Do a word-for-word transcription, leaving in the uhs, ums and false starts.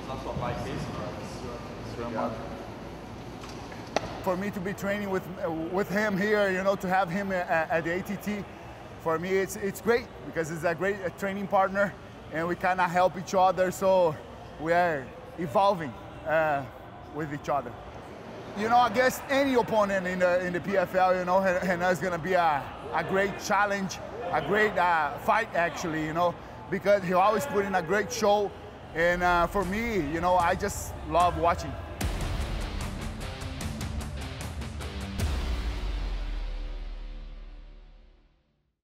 For me to be training with uh, with him here, you know, to have him at, at the A T T, for me it's it's great because it's a great uh, training partner, and we kind of help each other. So we are evolving uh, with each other. You know, against any opponent in the in the P F L, you know, Renan is gonna be a a great challenge, a great uh, fight actually, you know, because he always put in a great show, and uh, for me, you know, I just love watching.